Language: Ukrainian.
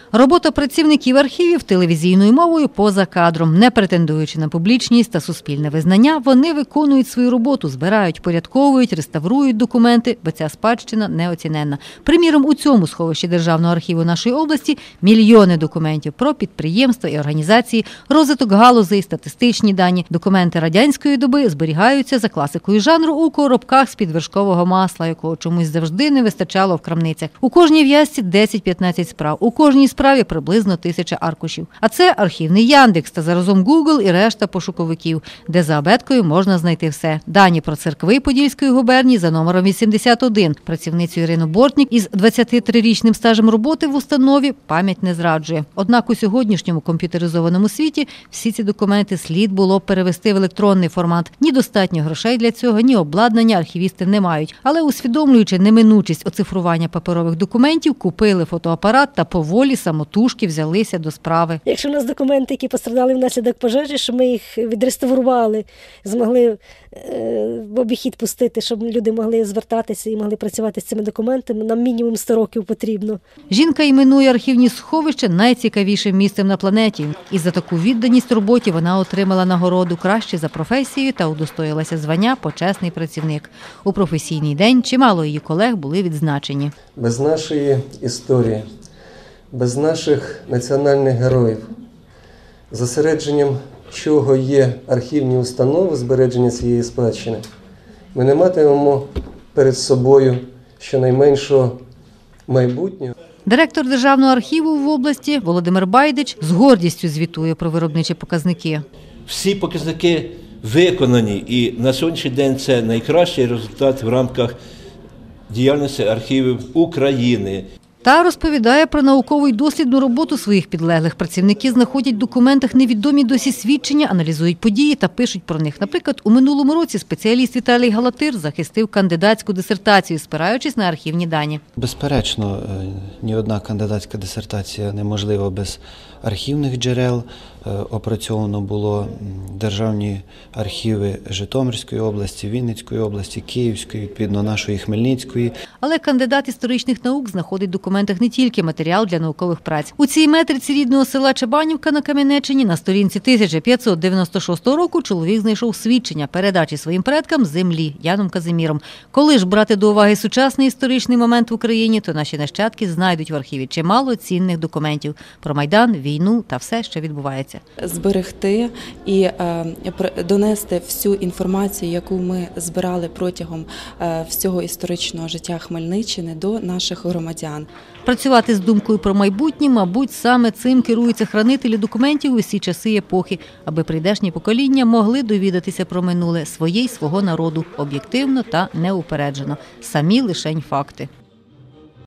Робота працівників архівів телевізійною мовою поза кадром. Не претендуючи на публічність та суспільне визнання, вони виконують свою роботу, збирають, порядковують, реставрують документи, бо ця спадщина неоціненна. Приміром, у цьому сховищі Державного архіву нашої області мільйони документів про підприємства і організації, розвиток галузей, статистичні дані. Документи радянської доби зберігаються за класикою жанру у коробках з-під вершкового масла, якого чомусь завжди не вистачало в крамницях. У кожній в'язці 10-15 справ, у кожній справі приблизно 1000 аркушів. А це архівний Яндекс та заразом Google і решта пошуковиків, де за абеткою можна знайти все. Дані про церкви Подільської губернії за номером 81. Працівницю Ірину Бортнік із 23-річним стажем роботи в установі пам'ять не зраджує. Однак у сьогоднішньому комп'ютеризованому світі всі ці документи слід було перевести в електронний формат. Ні достатньо грошей для цього, ні обладнання архівісти не мають. Але усвідомлюючи неминучість оцифрування паперових документів, купили фотоапарат та поволі самотужки взялися до справи. Якщо у нас документи, які постраждали внаслідок пожежі, щоб ми їх відреставрували, змогли в обіхід пустити, щоб люди могли звертатися і могли працювати з цими документами, нам мінімум 100 років потрібно. Жінка іменує архівні сховища найцікавішим місцем на планеті. І за таку відданість роботі вона отримала нагороду «Краще за професією» та удостоїлася звання «Почесний працівник». У професійний день чимало її колег були відзначені. Без нашої історії, без наших національних героїв, зосередженням чого є архівні установи збереження цієї спадщини, ми не матимемо перед собою щонайменшого майбутнього. Директор Державного архіву в області Володимир Байдич з гордістю звітує про виробничі показники. Всі показники виконані, і на сьогоднішній день це найкращий результат в рамках діяльності архівів України. Та розповідає про наукову й дослідну роботу своїх підлеглих. Працівники знаходять в документах невідомі досі свідчення, аналізують події та пишуть про них. Наприклад, у минулому році спеціаліст Віталій Галатир захистив кандидатську дисертацію, спираючись на архівні дані. Безперечно, ні одна кандидатська дисертація неможлива без архівних джерел. Опрацьовано було державні архіви Житомирської області, Вінницької області, Київської, відповідно нашої Хмельницької. Але кандидат історичних наук знаходить в документах не тільки матеріал для наукових праць. У цій метриці рідного села Чабанівка на Кам'янеччині на сторінці 1596 року чоловік знайшов свідчення передачі своїм предкам землі Яном Казиміром. Коли ж брати до уваги сучасний історичний момент в Україні, то наші нащадки знайдуть в архіві чимало цінних документів про Майдан, війну та все, що відбувається. Зберегти і донести всю інформацію, яку ми збирали протягом всього історичного життя Хмельниччини, до наших громадян. Працювати з думкою про майбутнє, мабуть, саме цим керуються хранителі документів усі часи і епохи, аби прийдешні покоління могли довідатися про минуле своє й свого народу об'єктивно та неупереджено. Самі лишень факти.